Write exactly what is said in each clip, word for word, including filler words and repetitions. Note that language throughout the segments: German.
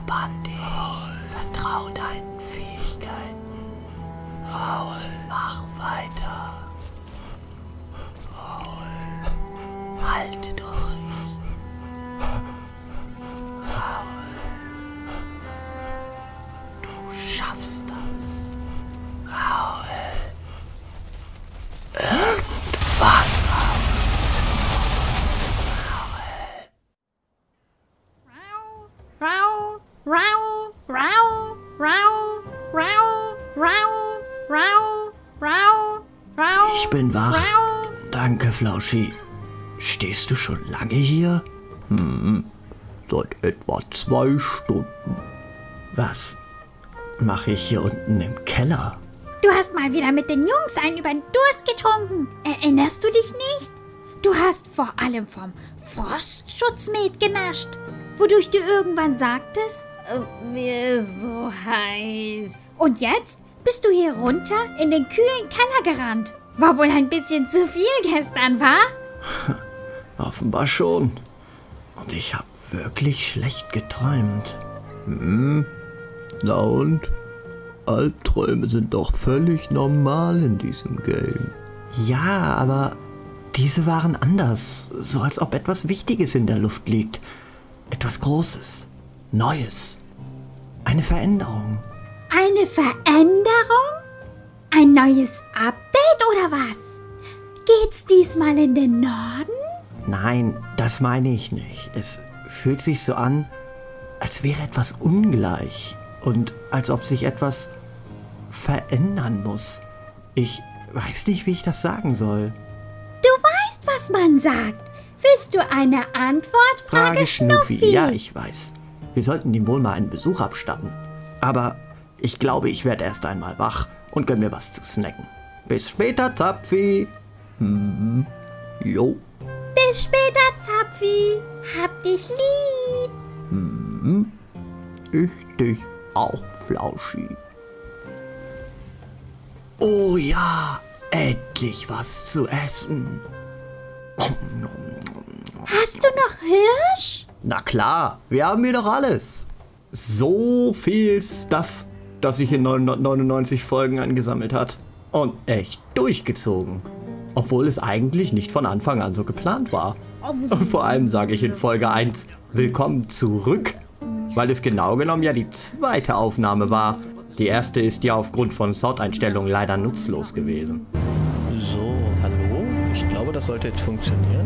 Entspann dich. Vertrau deinen Fähigkeiten. Paul, mach weiter. Paul, halte durch. Paul, du schaffst das. Paul, irgendwann, Paul. Rau, rau, rau, rau, rau, rau, rau, rau, rau. Ich bin wach. Rau. Danke, Flauschi. Stehst du schon lange hier? Hm, seit etwa zwei Stunden. Was mache ich hier unten im Keller? Du hast mal wieder mit den Jungs einen über den Durst getrunken. Erinnerst du dich nicht? Du hast vor allem vom Frostschutzmet genascht, wodurch du irgendwann sagtest, äh, mir ist so heiß. Und jetzt bist du hier runter in den kühlen Keller gerannt. War wohl ein bisschen zu viel gestern, wa? Offenbar schon. Und ich habe wirklich schlecht geträumt. Hm, na und? Albträume sind doch völlig normal in diesem Game. Ja, aber diese waren anders. So als ob etwas Wichtiges in der Luft liegt. Etwas Großes. Neues. Eine Veränderung. Eine Veränderung? Ein neues Update oder was? Geht's diesmal in den Norden? Nein, das meine ich nicht. Es fühlt sich so an, als wäre etwas ungleich. Und als ob sich etwas verändern muss. Ich weiß nicht, wie ich das sagen soll. Du weißt, was man sagt. Willst du eine Antwort? Frage, Frage Schnuffi. Schnuffi. Ja, ich weiß. Wir sollten ihm wohl mal einen Besuch abstatten. Aber ich glaube, ich werde erst einmal wach und gönn mir was zu snacken. Bis später, Zapfi. Hm, jo. Bis später, Zapfi. Hab dich lieb. Hm, ich dich auch, Flauschi. Oh ja, endlich was zu essen. Hast du noch Hirsch? Na klar, wir haben hier doch alles. So viel Stuff, das sich in neunhundertneunundneunzig Folgen angesammelt hat. Und echt durchgezogen. Obwohl es eigentlich nicht von Anfang an so geplant war. Und vor allem sage ich in Folge eins, willkommen zurück. Weil es genau genommen ja die zweite Aufnahme war. Die erste ist ja aufgrund von Soundeinstellungen leider nutzlos gewesen. So, hallo. Ich glaube, das sollte jetzt funktionieren.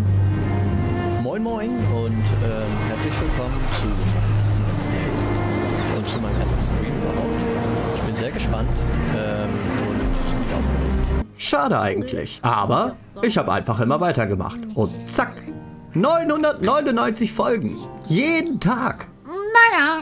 Moin Moin und ähm, herzlich willkommen zu meinem ersten Let's Play und zu meinem ersten Stream überhaupt. Ich bin sehr gespannt ähm, und ziemlich aufgeregt. Schade eigentlich. Aber ich habe einfach immer weitergemacht. Und zack, neunhundertneunundneunzig Folgen. Jeden Tag. Naja,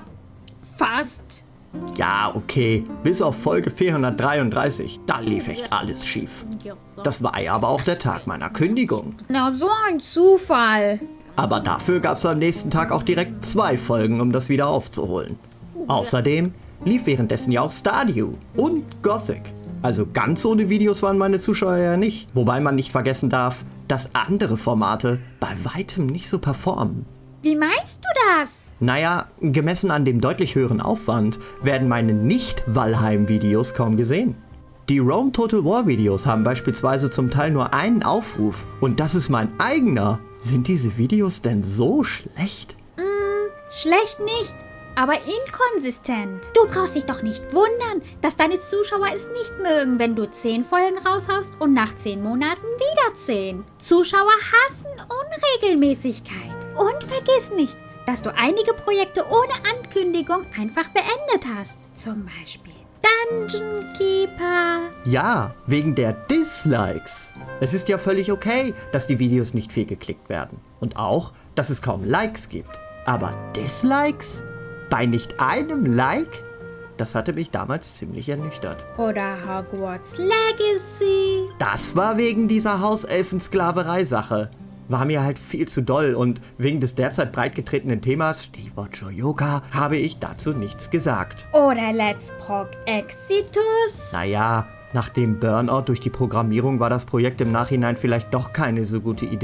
fast. Ja, okay. Bis auf Folge vierhundertdreiunddreißig. Da lief echt alles schief. Das war ja aber auch der Tag meiner Kündigung. Na, so ein Zufall. Aber dafür gab es am nächsten Tag auch direkt zwei Folgen, um das wieder aufzuholen. Außerdem lief währenddessen ja auch Stardew und Gothic. Also ganz ohne Videos waren meine Zuschauer ja nicht. Wobei man nicht vergessen darf, dass andere Formate bei weitem nicht so performen. Wie meinst du das? Naja, gemessen an dem deutlich höheren Aufwand werden meine Nicht-Valheim-Videos kaum gesehen. Die Rome Total War Videos haben beispielsweise zum Teil nur einen Aufruf und das ist mein eigener. Sind diese Videos denn so schlecht? Mm, schlecht nicht, aber inkonsistent. Du brauchst dich doch nicht wundern, dass deine Zuschauer es nicht mögen, wenn du zehn Folgen raushaust und nach zehn Monaten wieder zehn. Zuschauer hassen Unregelmäßigkeit. Und vergiss nicht, dass du einige Projekte ohne Ankündigung einfach beendet hast. Zum Beispiel Dungeon Keeper. Ja, wegen der Dislikes. Es ist ja völlig okay, dass die Videos nicht viel geklickt werden. Und auch, dass es kaum Likes gibt. Aber Dislikes? Bei nicht einem Like? Das hatte mich damals ziemlich ernüchtert. Oder Hogwarts Legacy. Das war wegen dieser Hauselfen-Sklaverei-Sache. War mir halt viel zu doll und wegen des derzeit breitgetretenen Themas, Stichwort Shoyoka, habe ich dazu nichts gesagt. Oder Let's Proc Exitus. Naja, nach dem Burnout durch die Programmierung war das Projekt im Nachhinein vielleicht doch keine so gute Idee.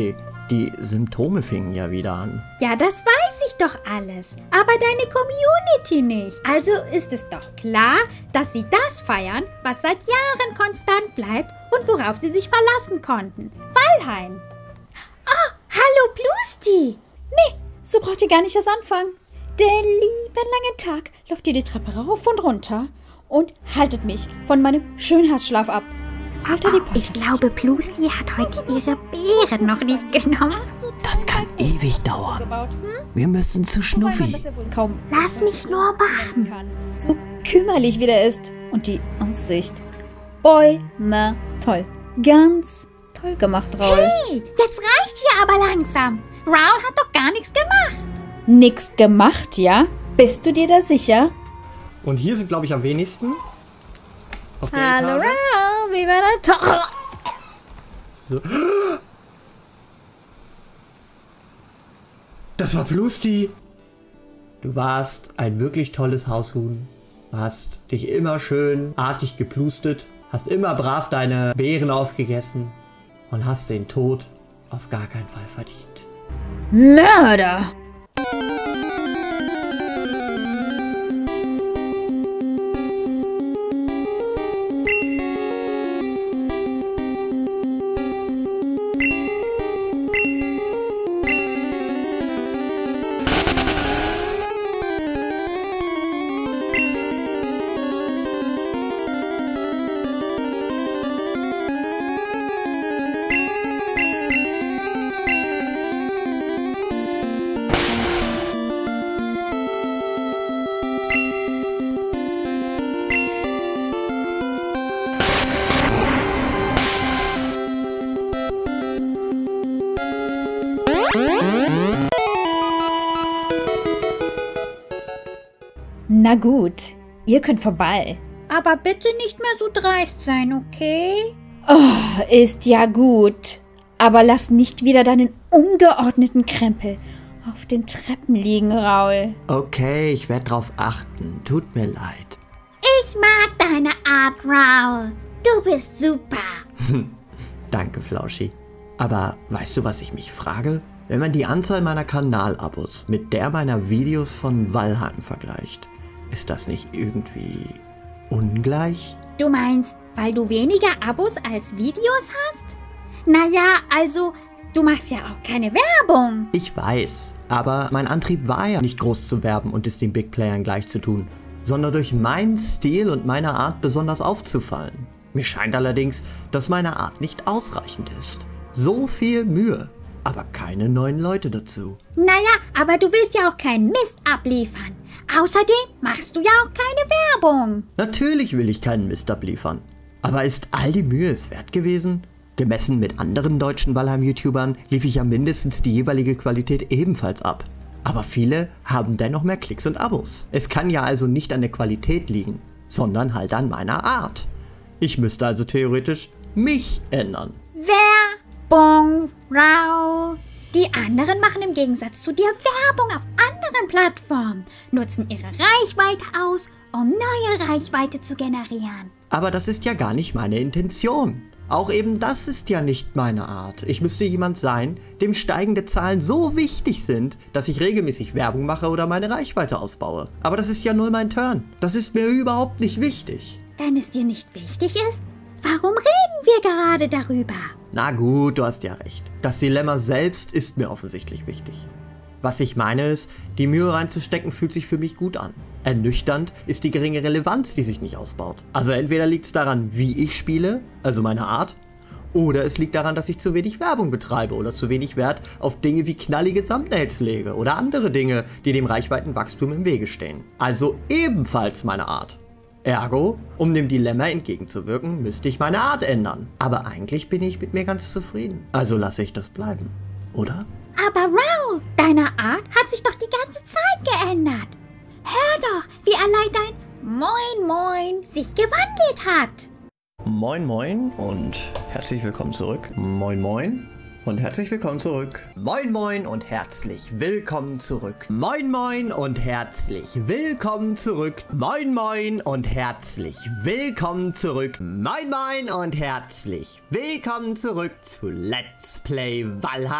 Die Symptome fingen ja wieder an. Ja, das weiß ich doch alles. Aber deine Community nicht. Also ist es doch klar, dass sie das feiern, was seit Jahren konstant bleibt und worauf sie sich verlassen konnten. Valheim. Oh, hallo Plusti. Nee, so braucht ihr gar nicht erst anfangen. Den lieben langen Tag lauft ihr die Treppe rauf und runter und haltet mich von meinem Schönheitsschlaf ab. Alter, die Ich glaube, Plusti hat heute ihre Beeren noch nicht genommen. Das kann ewig dauern. Wir müssen zu Schnuffi. Kaum Lass mich nur machen. kann. So kümmerlich wie der ist. Und die Aussicht. Bäume. Toll. Ganz toll gemacht, Raul. Hey, jetzt reicht's hier aber langsam. Raul hat doch gar nichts gemacht. Nix gemacht, ja? Bist du dir da sicher? Und hier sind, glaube ich, am wenigsten. Auf der Hallo, Etage. Raul. Wie war der Tag? So. Das war Plusti. Du warst ein wirklich tolles Haushuhn. Du hast dich immer schön artig geplustet, hast immer brav deine Beeren aufgegessen und hast den Tod auf gar keinen Fall verdient. Mörder! Na gut, ihr könnt vorbei. Aber bitte nicht mehr so dreist sein, okay? Oh, ist ja gut. Aber lass nicht wieder deinen ungeordneten Krempel auf den Treppen liegen, Raul. Okay, ich werde drauf achten. Tut mir leid. Ich mag deine Art, Raul. Du bist super. Danke, Flauschi. Aber weißt du, was ich mich frage? Wenn man die Anzahl meiner Kanalabos mit der meiner Videos von Valheim vergleicht, ist das nicht irgendwie ungleich? Du meinst, weil du weniger Abos als Videos hast? Naja, also, du machst ja auch keine Werbung. Ich weiß, aber mein Antrieb war ja nicht groß zu werben und es den Big Playern gleich zu tun, sondern durch meinen Stil und meine Art besonders aufzufallen. Mir scheint allerdings, dass meine Art nicht ausreichend ist. So viel Mühe, aber keine neuen Leute dazu. Naja, aber du willst ja auch keinen Mist abliefern. Außerdem machst du ja auch keine Werbung. Natürlich will ich keinen Mist abliefern. Aber ist all die Mühe es wert gewesen? Gemessen mit anderen deutschen Valheim-YouTubern lief ich ja mindestens die jeweilige Qualität ebenfalls ab. Aber viele haben dennoch mehr Klicks und Abos. Es kann ja also nicht an der Qualität liegen, sondern halt an meiner Art. Ich müsste also theoretisch mich ändern. Werbung, Raul. Die anderen machen im Gegensatz zu dir Werbung auf anderen Plattformen, nutzen ihre Reichweite aus, um neue Reichweite zu generieren. Aber das ist ja gar nicht meine Intention. Auch eben das ist ja nicht meine Art. Ich müsste jemand sein, dem steigende Zahlen so wichtig sind, dass ich regelmäßig Werbung mache oder meine Reichweite ausbaue. Aber das ist ja null mein Turn. Das ist mir überhaupt nicht wichtig. Wenn es dir nicht wichtig ist, warum reden wir gerade darüber? Na gut, du hast ja recht. Das Dilemma selbst ist mir offensichtlich wichtig. Was ich meine ist, die Mühe reinzustecken fühlt sich für mich gut an. Ernüchternd ist die geringe Relevanz, die sich nicht ausbaut. Also entweder liegt es daran, wie ich spiele, also meine Art, oder es liegt daran, dass ich zu wenig Werbung betreibe oder zu wenig Wert auf Dinge wie knallige Thumbnails lege oder andere Dinge, die dem Reichweitenwachstum im Wege stehen. Also ebenfalls meine Art. Ergo, um dem Dilemma entgegenzuwirken, müsste ich meine Art ändern. Aber eigentlich bin ich mit mir ganz zufrieden. Also lasse ich das bleiben, oder? Aber Raul, deine Art hat sich doch die ganze Zeit geändert. Hör doch, wie allein dein Moin Moin sich gewandelt hat. Moin Moin und herzlich willkommen zurück. Moin Moin und herzlich willkommen zurück. Moin Moin und herzlich willkommen zurück. Moin Moin und herzlich willkommen zurück. Moin Moin und herzlich willkommen zurück. Moin Moin und herzlich willkommen zurück zu Let's Play Valheim.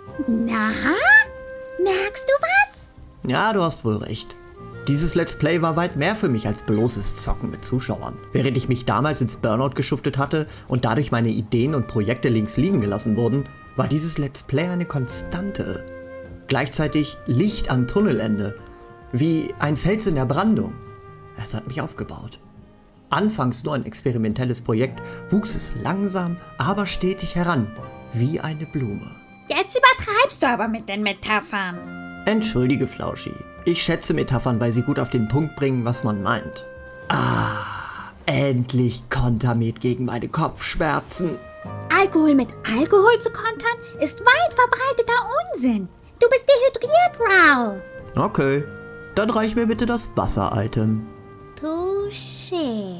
Na? Merkst du was? Ja, du hast wohl recht. Dieses Let's Play war weit mehr für mich als bloßes Zocken mit Zuschauern. Während ich mich damals ins Burnout geschuftet hatte und dadurch meine Ideen und Projekte links liegen gelassen wurden, war dieses Let's Play eine Konstante. Gleichzeitig Licht am Tunnelende, wie ein Fels in der Brandung. Es hat mich aufgebaut. Anfangs nur ein experimentelles Projekt, wuchs es langsam, aber stetig heran, wie eine Blume. Jetzt übertreibst du aber mit den Metaphern. Entschuldige, Flauschi. Ich schätze Metaphern, weil sie gut auf den Punkt bringen, was man meint. Ah, endlich Kontermet gegen meine Kopfschmerzen. Alkohol mit Alkohol zu kontern, ist weit verbreiteter Unsinn. Du bist dehydriert, Raul. Okay, dann reich mir bitte das Wasser-Item. Touché.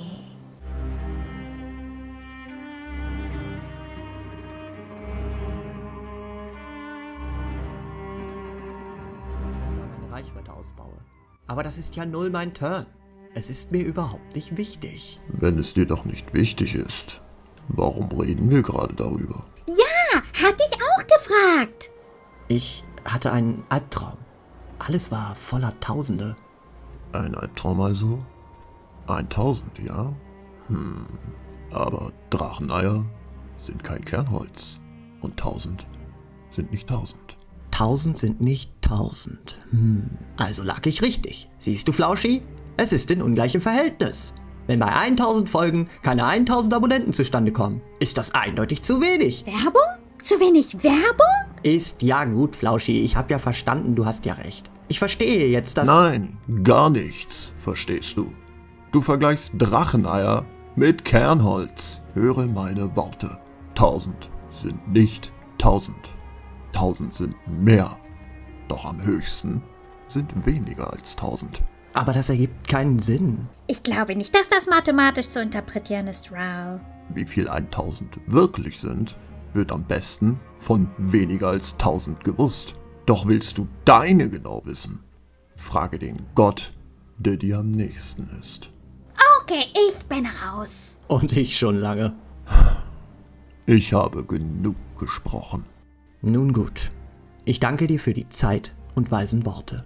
Meine Reichweite ausbaue. Aber das ist ja null mein Turn. Es ist mir überhaupt nicht wichtig. Wenn es dir doch nicht wichtig ist, warum reden wir gerade darüber? Ja, hatte ich auch gefragt. Ich hatte einen Albtraum. Alles war voller Tausende. Ein Albtraum also? Eintausend, ja? Hm. Aber Dracheneier sind kein Kernholz. Und tausend sind nicht tausend. Tausend sind nicht tausend. Hm. Also lag ich richtig. Siehst du, Flauschi? Es ist in ungleichem Verhältnis. Wenn bei tausend Folgen keine tausend Abonnenten zustande kommen, ist das eindeutig zu wenig. Werbung? Zu wenig Werbung? Ist ja gut, Flauschi. Ich hab ja verstanden, du hast ja recht. Ich verstehe jetzt, dass... Nein, gar nichts, verstehst du. Du vergleichst Dracheneier mit Kernholz. Höre meine Worte. Tausend sind nicht tausend. Tausend sind mehr. Doch am höchsten sind weniger als tausend. Aber das ergibt keinen Sinn. Ich glaube nicht, dass das mathematisch zu interpretieren ist, Raul. Wie viel tausend wirklich sind, wird am besten von weniger als tausend gewusst. Doch willst du deine genau wissen? Frage den Gott, der dir am nächsten ist. Okay, ich bin raus. Und ich schon lange. Ich habe genug gesprochen. Nun gut. Ich danke dir für die Zeit und weisen Worte.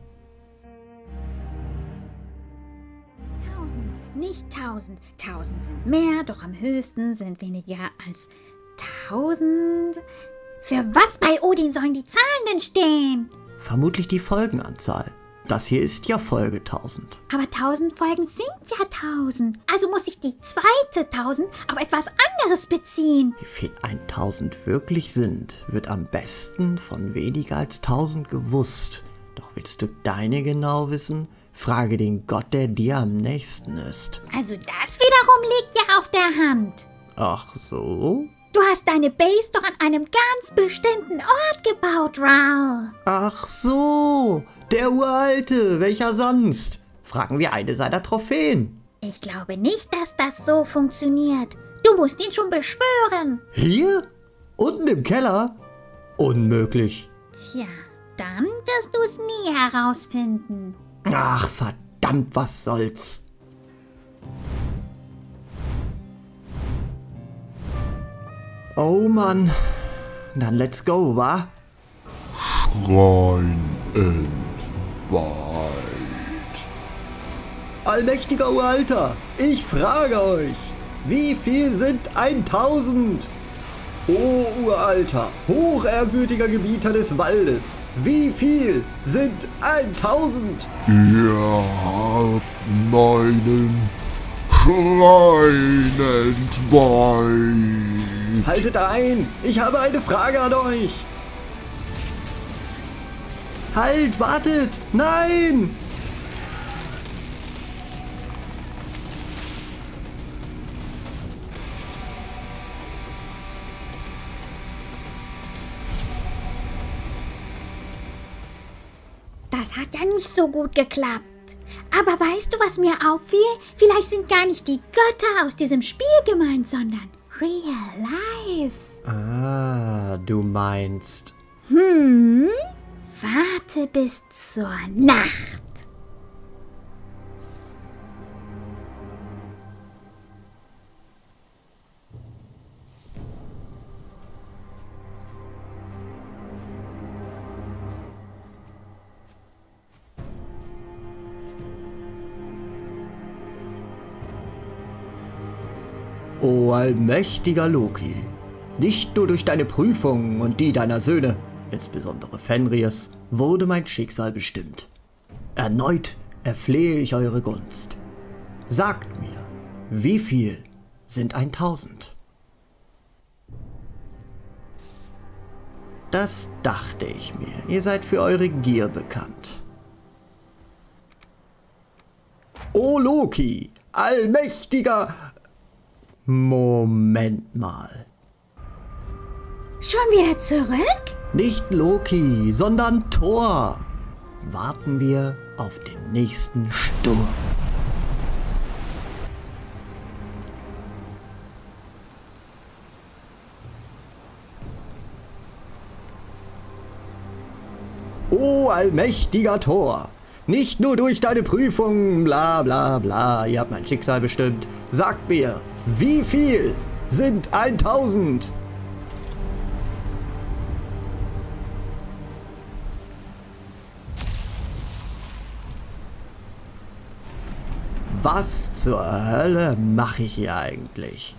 Tausend, nicht tausend. Tausend sind mehr, doch am höchsten sind weniger als tausend. Für was bei Odin sollen die Zahlen denn stehen? Vermutlich die Folgenanzahl. Das hier ist ja Folge tausend. Aber tausend Folgen sind ja tausend. Also muss sich die zweite tausend auf etwas anderes beziehen. Wie viel tausend wirklich sind, wird am besten von weniger als tausend gewusst. Doch willst du deine genau wissen? Frage den Gott, der dir am nächsten ist. Also das wiederum liegt ja auf der Hand. Ach so? Du hast deine Base doch an einem ganz bestimmten Ort gebaut, Raul. Ach so, der Uralte, welcher sonst? Fragen wir eine seiner Trophäen. Ich glaube nicht, dass das so funktioniert. Du musst ihn schon beschwören. Hier? Unten im Keller? Unmöglich. Tja, dann wirst du es nie herausfinden. Ach, verdammt, was soll's. Oh Mann, dann let's go, wa? Schrein entweiht. Allmächtiger Uralter, ich frage euch, wie viel sind tausend? O Uralter, hochehrwürdiger Gebieter des Waldes, wie viel sind tausend? Ihr habt meinen Schrein entweiht. Haltet ein, ich habe eine Frage an euch. Halt, wartet, nein! Das hat ja nicht so gut geklappt. Aber weißt du, was mir auffiel? Vielleicht sind gar nicht die Götter aus diesem Spiel gemeint, sondern real life. Ah, du meinst... Hm? Warte bis zur Nacht. O allmächtiger Loki, nicht nur durch deine Prüfungen und die deiner Söhne, insbesondere Fenris, wurde mein Schicksal bestimmt. Erneut erflehe ich eure Gunst. Sagt mir, wie viel sind tausend? Das dachte ich mir. Ihr seid für eure Gier bekannt. O Loki, allmächtiger... Moment mal. Schon wieder zurück? Nicht Loki, sondern Thor. Warten wir auf den nächsten Sturm. O allmächtiger Thor, nicht nur durch deine Prüfung, bla bla bla, ihr habt mein Schicksal bestimmt. Sagt mir, wie viel sind tausend? Was zur Hölle mache ich hier eigentlich?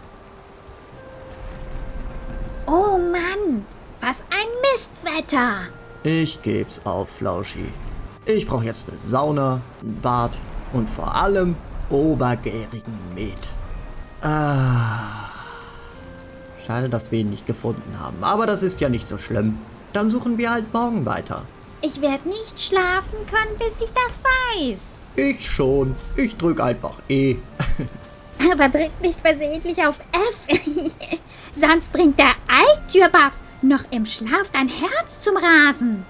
Oh Mann, was ein Mistwetter! Ich geb's auf, Flauschi. Ich brauche jetzt eine Sauna, ein Bad und vor allem obergärigen Met. Ah. Schade, dass wir ihn nicht gefunden haben. Aber das ist ja nicht so schlimm. Dann suchen wir halt morgen weiter. Ich werde nicht schlafen können, bis ich das weiß. Ich schon. Ich drück einfach E. Aber drück nicht versehentlich auf F. Sonst bringt der Eiktürbuff noch im Schlaf dein Herz zum Rasen.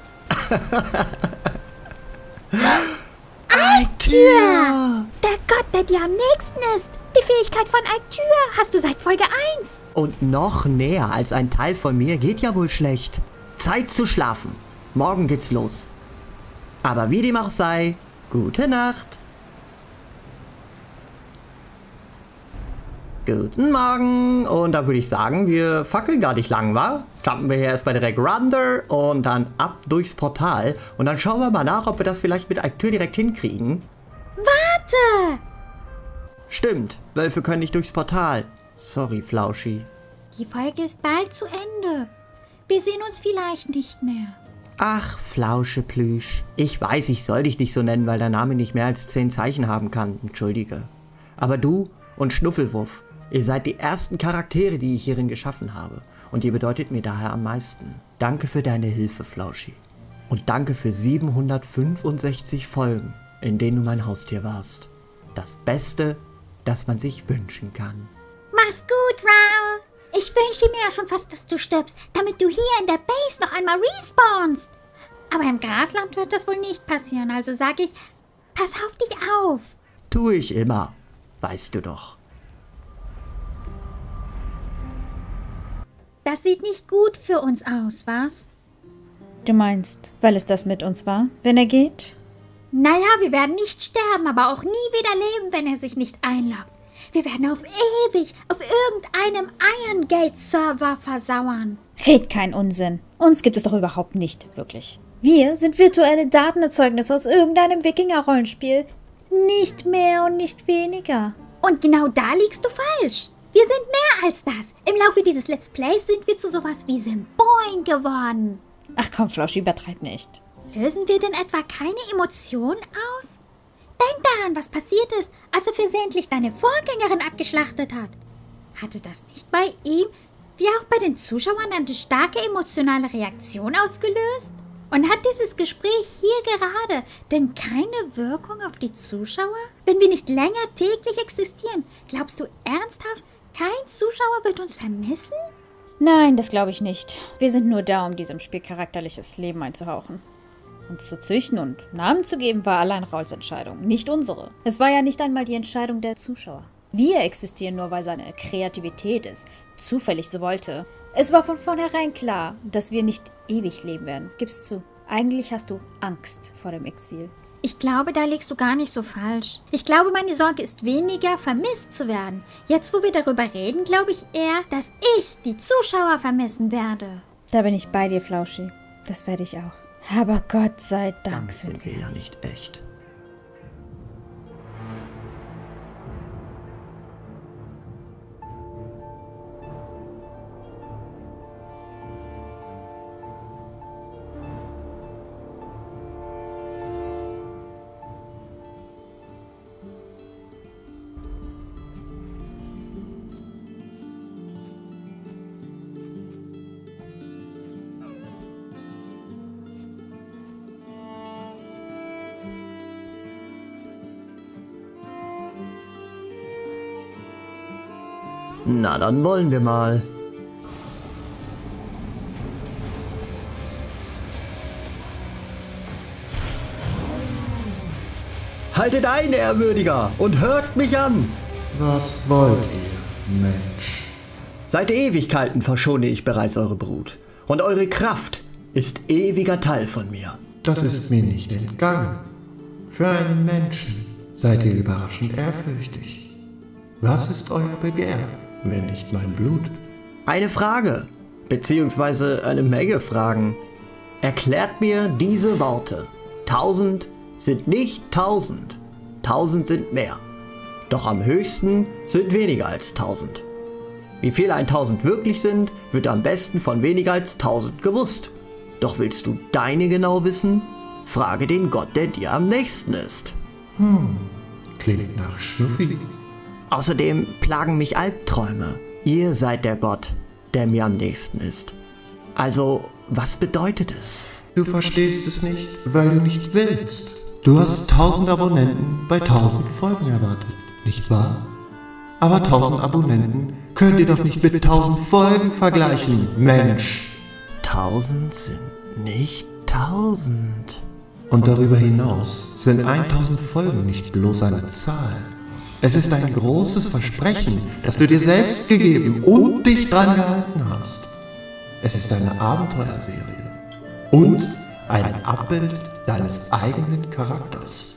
Eiktür! Der Gott, der dir am nächsten ist. Die Fähigkeit von Eiktür hast du seit Folge eins. Und noch näher als ein Teil von mir geht ja wohl schlecht. Zeit zu schlafen. Morgen geht's los. Aber wie dem auch sei, gute Nacht. Guten Morgen. Und da würde ich sagen, wir fackeln gar nicht lang, wa? Jumpen wir hier erstmal direkt runter und dann ab durchs Portal. Und dann schauen wir mal nach, ob wir das vielleicht mit Eiktür direkt hinkriegen. Warte! Stimmt, Wölfe können nicht durchs Portal. Sorry, Flauschi. Die Folge ist bald zu Ende. Wir sehen uns vielleicht nicht mehr. Ach, Flauscheplüsch. Ich weiß, ich soll dich nicht so nennen, weil dein Name nicht mehr als zehn Zeichen haben kann. Entschuldige. Aber du und Schnuffelwurf, ihr seid die ersten Charaktere, die ich hierin geschaffen habe. Und ihr bedeutet mir daher am meisten. Danke für deine Hilfe, Flauschi. Und danke für siebenhundertfünfundsechzig Folgen, in denen du mein Haustier warst. Das Beste, das man sich wünschen kann. Mach's gut, Raul. Ich wünschte mir ja schon fast, dass du stirbst, damit du hier in der Base noch einmal respawnst. Aber im Grasland wird das wohl nicht passieren, also sage ich, pass auf dich auf. Tue ich immer, weißt du doch. Das sieht nicht gut für uns aus, was? Du meinst, weil es das mit uns war, wenn er geht? Naja, wir werden nicht sterben, aber auch nie wieder leben, wenn er sich nicht einloggt. Wir werden auf ewig auf irgendeinem Iron Gate Server versauern. Red kein Unsinn. Uns gibt es doch überhaupt nicht, wirklich. Wir sind virtuelle Datenerzeugnisse aus irgendeinem Wikinger-Rollenspiel. Nicht mehr und nicht weniger. Und genau da liegst du falsch. Wir sind mehr als das. Im Laufe dieses Let's Plays sind wir zu sowas wie Symbolen geworden. Ach komm, Flauschi, übertreib nicht. Lösen wir denn etwa keine Emotionen aus? Denk daran, was passiert ist, als er versehentlich deine Vorgängerin abgeschlachtet hat. Hatte das nicht bei ihm, wie auch bei den Zuschauern, eine starke emotionale Reaktion ausgelöst? Und hat dieses Gespräch hier gerade denn keine Wirkung auf die Zuschauer? Wenn wir nicht länger täglich existieren, glaubst du ernsthaft, kein Zuschauer wird uns vermissen? Nein, das glaube ich nicht. Wir sind nur da, um diesem Spiel charakterliches Leben einzuhauchen. Uns zu züchten und Namen zu geben, war allein Rauls Entscheidung, nicht unsere. Es war ja nicht einmal die Entscheidung der Zuschauer. Wir existieren nur, weil seine Kreativität es zufällig so wollte. Es war von vornherein klar, dass wir nicht ewig leben werden. Gib's zu. Eigentlich hast du Angst vor dem Exil. Ich glaube, da liegst du gar nicht so falsch. Ich glaube, meine Sorge ist weniger, vermisst zu werden. Jetzt, wo wir darüber reden, glaube ich eher, dass ich die Zuschauer vermissen werde. Da bin ich bei dir, Flauschi. Das werde ich auch. Aber Gott sei Dank Dann sind wir ja nicht echt. Na, dann wollen wir mal. Haltet ein, Ehrwürdiger, und hört mich an! Was wollt ihr, Mensch? Seit Ewigkeiten verschone ich bereits eure Brut. Und eure Kraft ist ewiger Teil von mir. Das ist mir nicht entgangen. Für einen Menschen seid ihr überraschend ehrfürchtig. Was ist euer Begehr, wenn nicht mein Blut? Eine Frage, beziehungsweise eine Menge Fragen. Erklärt mir diese Worte. Tausend sind nicht tausend. Tausend sind mehr. Doch am höchsten sind weniger als tausend. Wie viel ein Tausend wirklich sind, wird am besten von weniger als tausend gewusst. Doch willst du deine genau wissen? Frage den Gott, der dir am nächsten ist. Hm, klingt nach Schnuffi. Außerdem plagen mich Albträume. Ihr seid der Gott, der mir am nächsten ist. Also, was bedeutet es? Du verstehst es nicht, weil du nicht willst. Du hast tausend Abonnenten bei tausend Folgen erwartet, nicht wahr? Aber tausend Abonnenten könnt ihr doch nicht mit tausend Folgen vergleichen, Mensch. Tausend sind nicht tausend. Und darüber hinaus sind tausend Folgen nicht bloß eine Zahl. Es ist ein großes Versprechen, das du dir selbst gegeben und dich dran gehalten hast. Es ist eine Abenteuerserie und ein Abbild deines eigenen Charakters.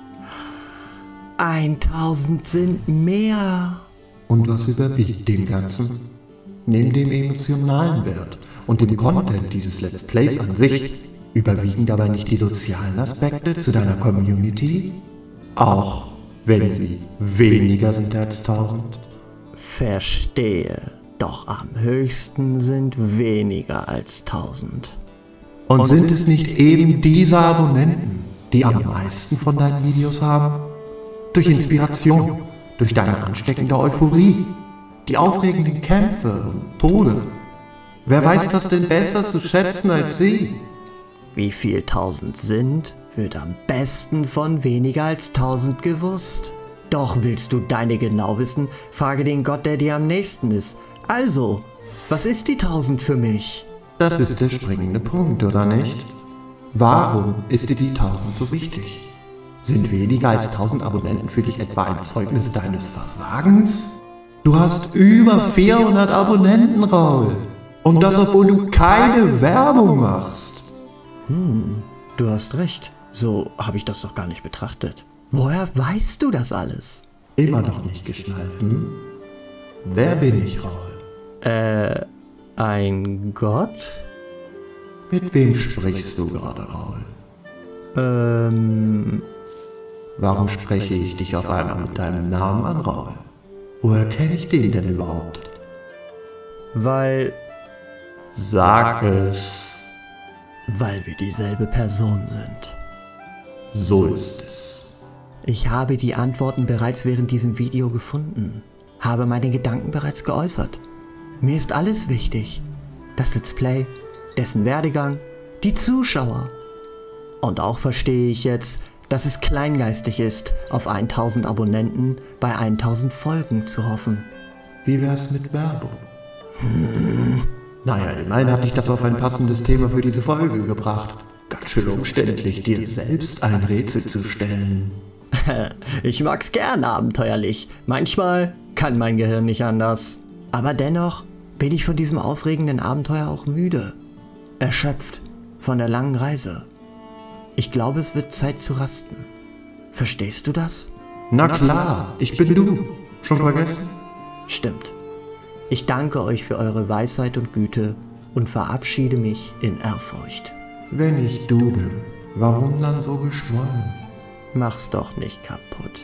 Eintausend sind mehr. Und was überwiegt dem Ganzen? Neben dem emotionalen Wert und dem Content dieses Let's Plays an sich, überwiegen dabei nicht die sozialen Aspekte zu deiner Community? Auch wenn sie weniger sind als tausend? Verstehe. Doch am höchsten sind weniger als tausend. Und sind es nicht eben diese Abonnenten, die am meisten von deinen Videos haben? Durch Inspiration, durch deine ansteckende Euphorie, die aufregenden Kämpfe und Tode. Wer weiß das denn besser zu schätzen als sie? Wie viel tausend sind, wird am besten von weniger als tausend gewusst. Doch willst du deine genau wissen, frage den Gott, der dir am nächsten ist. Also, was ist die tausend für mich? Das ist der springende Punkt, oder nicht? Warum ist dir die tausend so wichtig? Sind weniger als tausend Abonnenten für dich etwa ein Zeugnis deines Versagens? Du hast über vierhundert Abonnenten, Raul. Und das, obwohl du keine Werbung machst. Hm, du hast recht. So habe ich das doch gar nicht betrachtet. Woher weißt du das alles? Immer noch nicht geschnallt, hm? Wer bin ich, Raul? Äh, ein Gott? Mit wem sprichst du gerade, Raul? Ähm... Warum spreche ich dich auf einmal mit deinem Namen an, Raul? Woher kenne ich den denn überhaupt? Weil... Sag es. Weil wir dieselbe Person sind. So ist es. Ich habe die Antworten bereits während diesem Video gefunden. Habe meine Gedanken bereits geäußert. Mir ist alles wichtig. Das Let's Play, dessen Werdegang, die Zuschauer. Und auch verstehe ich jetzt, dass es kleingeistig ist, auf tausend Abonnenten bei tausend Folgen zu hoffen. Wie wär's mit Werbung? Hm. Naja, immerhin hat dich das auf ein passendes Thema für diese Folge gebracht. Ganz schön umständlich, dir selbst ein Rätsel zu stellen. Ich mag's gern abenteuerlich. Manchmal kann mein Gehirn nicht anders. Aber dennoch bin ich von diesem aufregenden Abenteuer auch müde. Erschöpft von der langen Reise. Ich glaube, es wird Zeit zu rasten. Verstehst du das? Na klar, ich bin du. Schon vergessen? Stimmt. Ich danke euch für eure Weisheit und Güte und verabschiede mich in Ehrfurcht. Wenn ich du bin, warum dann so geschwollen? Mach's doch nicht kaputt.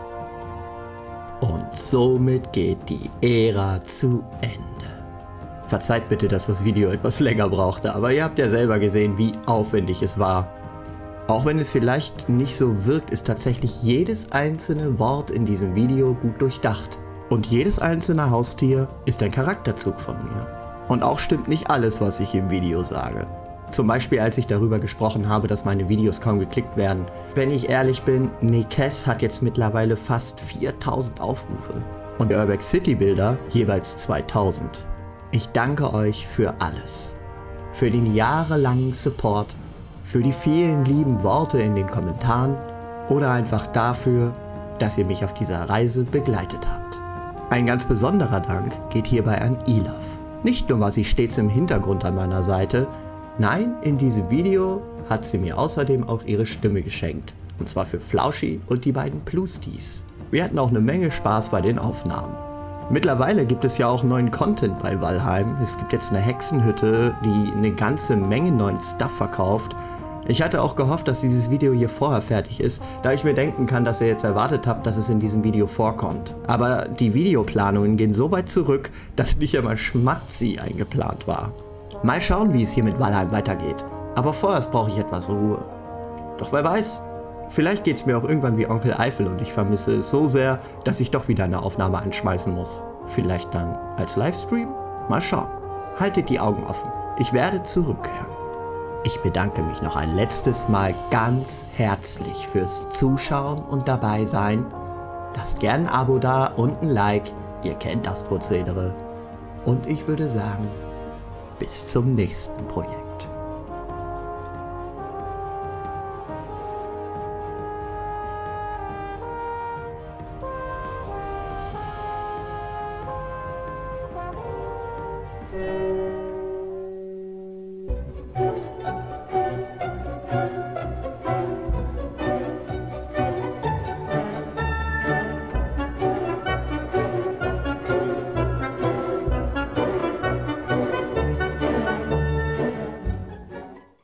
Und somit geht die Ära zu Ende. Verzeiht bitte, dass das Video etwas länger brauchte, aber ihr habt ja selber gesehen, wie aufwendig es war. Auch wenn es vielleicht nicht so wirkt, ist tatsächlich jedes einzelne Wort in diesem Video gut durchdacht. Und jedes einzelne Haustier ist ein Charakterzug von mir. Und auch stimmt nicht alles, was ich im Video sage. Zum Beispiel, als ich darüber gesprochen habe, dass meine Videos kaum geklickt werden. Wenn ich ehrlich bin, Nekes hat jetzt mittlerweile fast viertausend Aufrufe. Und Urbex City Bilder jeweils zweitausend. Ich danke euch für alles. Für den jahrelangen Support, für die vielen lieben Worte in den Kommentaren oder einfach dafür, dass ihr mich auf dieser Reise begleitet habt. Ein ganz besonderer Dank geht hierbei an Elaf. Nicht nur war sie stets im Hintergrund an meiner Seite, nein, in diesem Video hat sie mir außerdem auch ihre Stimme geschenkt. Und zwar für Flauschi und die beiden Plusties. Wir hatten auch eine Menge Spaß bei den Aufnahmen. Mittlerweile gibt es ja auch neuen Content bei Valheim. Es gibt jetzt eine Hexenhütte, die eine ganze Menge neuen Stuff verkauft. Ich hatte auch gehofft, dass dieses Video hier vorher fertig ist, da ich mir denken kann, dass ihr jetzt erwartet habt, dass es in diesem Video vorkommt. Aber die Videoplanungen gehen so weit zurück, dass nicht einmal Schmatzi eingeplant war. Mal schauen, wie es hier mit Valheim weitergeht. Aber vorerst brauche ich etwas Ruhe. Doch wer weiß, vielleicht geht es mir auch irgendwann wie Onkel Eifel und ich vermisse es so sehr, dass ich doch wieder eine Aufnahme anschmeißen muss. Vielleicht dann als Livestream? Mal schauen. Haltet die Augen offen. Ich werde zurückkehren. Ich bedanke mich noch ein letztes Mal ganz herzlich fürs Zuschauen und dabei sein. Lasst gern ein Abo da und ein Like. Ihr kennt das Prozedere. Und ich würde sagen, bis zum nächsten Projekt. Thank you.